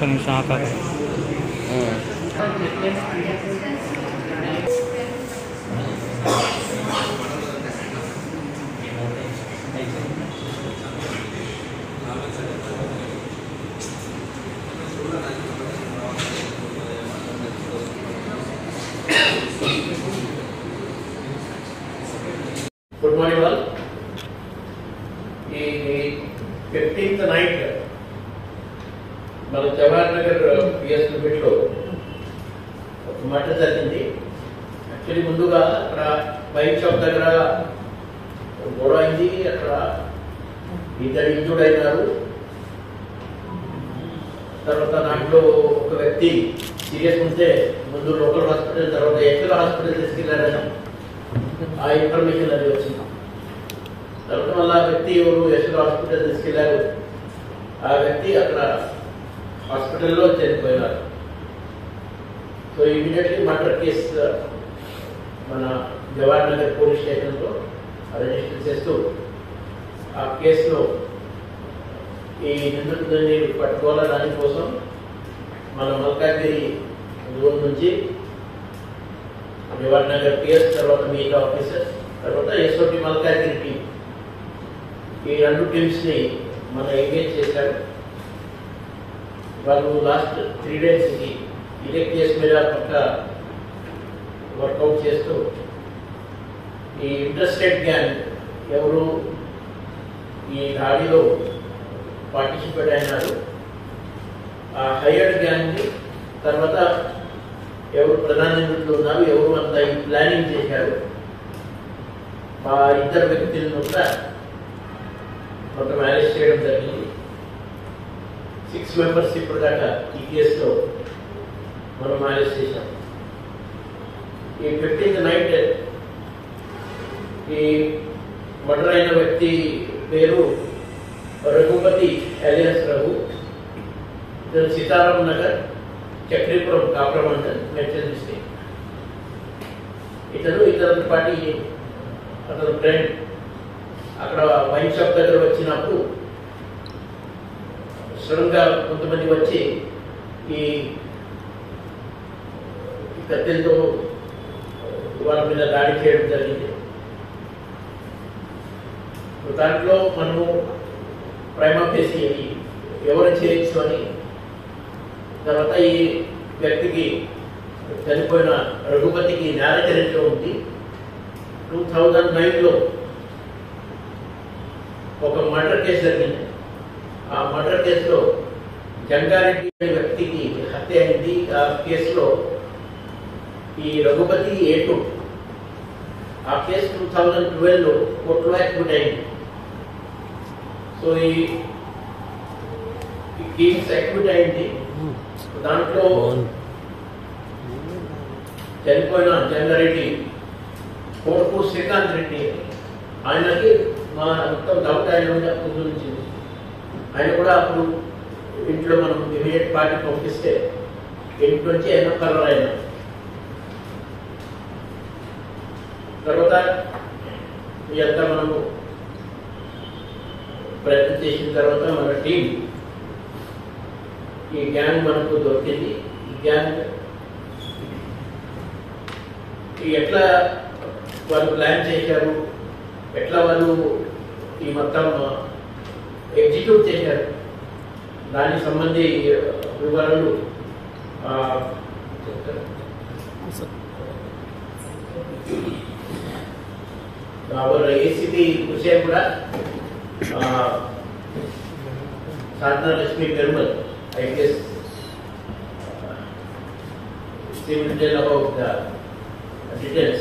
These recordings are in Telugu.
నిమిషం ఆకాలి. Good morning all. ఈ 15th నైట్ మన జవహర్ నగర్ పిఎస్ లిమిట్లో ఒక మర్డర్ జరిగింది. యాక్చువల్లీ ముందుగా అక్కడ వైన్ షాప్ దగ్గర గొడవ అయింది. అక్కడ ఇద్దరు ఇంజూర్డ్ అయినారు. తర్వాత దాంట్లో ఒక వ్యక్తి సీరియస్ ఉంటే ముందు లోకల్ హాస్పిటల్, తర్వాత ఎక్కడ హాస్పిటల్ తీసుకెళ్లారని ఆ ఇన్ఫర్మేషన్ అది వచ్చింది. తర్వాత వల్ల ఆ వ్యక్తి ఎవరు యశోద హాస్పిటల్ తీసుకెళ్లారు. ఆ వ్యక్తి అక్కడ హాస్పిటల్లో చనిపోయినారు. సో ఇమీడియట్లీ మర్డర్ కేసు మన జవహర్ నగర్ పోలీస్ స్టేషన్లో రిజిస్టర్ చేస్తూ ఆ కేసులో ఈ నిందితుడిని పట్టుకోవాలని దానికోసం మన మల్కాజ్గిరి జోన్ నుంచి జవహర్ నగర్ పిఎస్, తర్వాత మిగతా ఆఫీసర్స్, తర్వాత ఎస్ఓటి మల్కాజ్గిరి టీం, ఈ రెండు టీమ్స్ని మనం ఎంగేజ్ చేశారు. వాళ్ళు లాస్ట్ 3 days ఇదే కేసు మీద పక్క వర్కౌట్ చేస్తూ ఈ ఇంట్రెస్టెడ్ గ్యాంగ్ ఎవరు ఈ దాడిలో పార్టిసిపేట్ అయినారు, ఆ హైయర్డ్ గ్యాంగ్ని, తర్వాత ఎవరు ప్రధాన నిందితులు ఉన్నారు, ఎవరు అంతా ఈ ప్లానింగ్ చేశారు, ఆ ఇద్దరు వ్యక్తులను కూడా మొత్తం అరెస్ట్ చేయడం జరిగింది. 6 members ఇప్పటిదాకా ఈ కేసులో మనం అరెస్ట్ చేశాం. ఈ 15th నైట్ ఈ మర్డర్ అయిన వ్యక్తి పేరు రఘుపతి అలియాస్ రఘు. ఇతను సీతారాం నగర్, చక్రీపురం, కాపురం మండల్, మేడ్చల్ డిస్ట్రిక్ట్. ఇతను పార్టీ అతను ఫ్రెండ్ అక్కడ వైన్ షాప్ దగ్గర వచ్చినప్పుడు సడన్గా కొంతమంది వచ్చి ఈ కత్తెలతో వాళ్ళ మీద దాడి చేయడం జరిగింది. దాంట్లో మనము ప్రైమా ఫేసి ఎవరు చేయొచ్చు అని, తర్వాత ఈ వ్యక్తికి చనిపోయిన రఘుపతికి నేర చరిత్ర ఉంది. 2009లో ఒక మర్డర్ కేసు జరిగింది. ఆ మర్డర్ కేసులో జంగారెడ్డి అనే వ్యక్తికి హత్య అయింది. ఆ కేసులో ఈ రఘుపతి A2 ఆ కేసు 2012లో కోర్టులో యాక్విట్ అయింది. సో ఈ కేసు యాక్విట్ అయింది. దాంట్లో చనిపోయిన జంగారెడ్డి కొడుకు శ్రీకాంత్ రెడ్డి, ఆయనకి మా మొత్తం డౌట్ ఆయన నుంచి ఆయన కూడా అప్పుడు ఇంట్లో మనం ఇమీడియట్ పార్టీ పంపిస్తే ఇంటి నుంచి ఆయన కలర్ అయినా. తర్వాత ఇదంతా మనము ప్రయత్నం చేసిన తర్వాత మన టీం ఈ గ్యాంగ్ మనకు దొరికింది. ఈ గ్యాంగ్ ఎట్లా వాళ్ళు ప్లాన్ చేశారు, ఎట్లా వాళ్ళు ఈ మొత్తం ఎగ్జిక్యూట్ చేశారు, దానికి సంబంధి వివరాలు ఏసీపీ విషయం కూడా Sadhana Lakshmi Perumal IPS will tell about the details.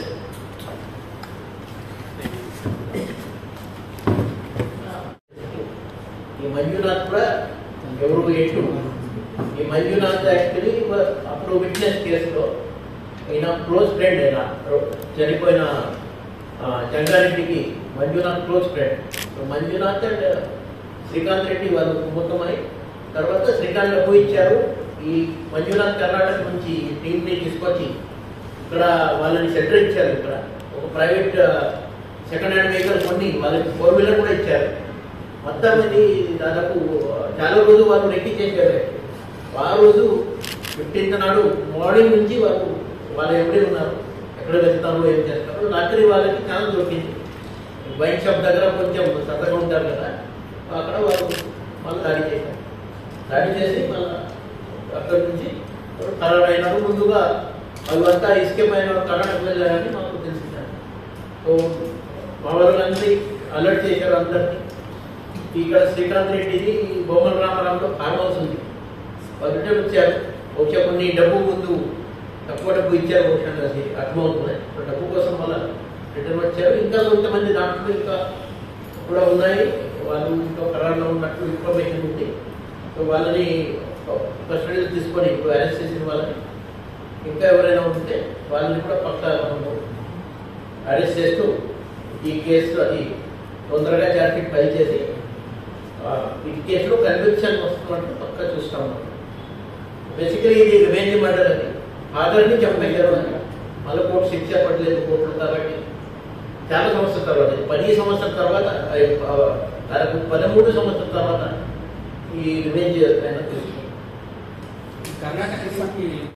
ఈ మంజునాథ్ కూడా ఎవరు A2. ఈ మంజునాథ్ యాక్చువల్లీ అప్పుడు విట్నెస్ కేసులో ఈయన క్లోజ్ ఫ్రెండ్, అయినా చనిపోయిన జంగారెడ్డికి Manjunath close friend. Manjunath and Srikanth Reddy వాళ్ళు కుటుంబమై తర్వాత శ్రీకాంత్ డబ్బు ఇచ్చారు. ఈ మంజునాథ్ కర్ణాటక నుంచి టీంని తీసుకొచ్చి ఇక్కడ వాళ్ళని సెంటర్ ఇచ్చారు. ఇక్కడ ఒక ప్రైవేట్ సెకండ్ హ్యాండ్ వెహికల్ కొన్ని వాళ్ళకి 4-wheeler కూడా ఇచ్చారు. మొత్తం ఇది దాదాపు చాలా రోజు వాళ్ళు రెక్కి చేశారు. ఆ రోజు 15th నాడు మార్నింగ్ నుంచి వాళ్ళు ఎప్పుడే ఉన్నారు, ఎక్కడ వెళ్తారు, ఏం చేస్తారు. రాత్రి వాళ్ళకి ఛాన్స్ దొరికింది. వైన్ షాప్ దగ్గర కొంచెం సరదాగా ఉంటారు కదా, అక్కడ వాళ్ళు దాడి చేశారు. దాడి చేసి మళ్ళీ అక్కడి నుంచి కరాడు అయినారు. ముందుగా వాళ్ళంతా ఎస్కేప్ అయిన కర్ణాటక వెళ్ళారని మాకు తెలిసింది. సో మా వాళ్ళందరినీ అలర్ట్ చేశారు అందరినీ. ఇక్కడ శ్రీకాంత్ రెడ్డిది బొమ్మల రామారావులో ఫార్మ్ హౌస్ ఉంది. వాళ్ళు రిటర్న్ వచ్చారు. బహుశా కొన్ని డబ్బు ముందు తక్కువ డబ్బు ఇచ్చారు, బహుశా అది అర్థమవుతుంది. డబ్బు కోసం వాళ్ళ రిటర్న్ వచ్చారు. ఇంకా కొంతమంది దాంట్లో ఇంకా కూడా ఉన్నాయి, వాళ్ళు ఇంకా కరారులో ఉన్నట్టు ఇన్ఫర్మేషన్ ఉంది. సో వాళ్ళని కస్టడీలో తీసుకొని ఇప్పుడు అరెస్ట్ చేసిన వాళ్ళని ఇంకా ఎవరైనా ఉంటే వాళ్ళని కూడా పక్క అరెస్ట్ చేస్తూ ఈ కేసులో అది తొందరగా ఛార్జ్షీట్ ఫైల్ చేసి ఈ కేసులో కన్విక్షన్ వస్తున్నట్టు పక్క చూస్తాం. బేసికలీ ఇది రివెంజ్ మర్డర్ అని ఫాదర్ని చంపేశారు అని మళ్ళీ కోర్టు శిక్ష పడలేదు కోర్టులు కాబట్టి చాలా సంవత్సరాల తర్వాత 10 సంవత్సరాల తర్వాత 13 సంవత్సరాల తర్వాత ఈ రివెంజ్ ఆయన తీసుకుంటాం. కర్ణాటక